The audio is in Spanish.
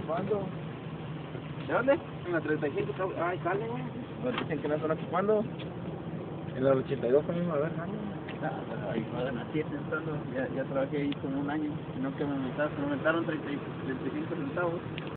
¿Cuándo? ¿De dónde? En la 35, ay, sale, güey. Nos dicen que no son aquí. ¿Cuándo? En la 82 también, a ver, sale. Ah, ahí pagan a 7 entrando. Ya trabajé ahí como un año. No que me aumentaron 35 centavos.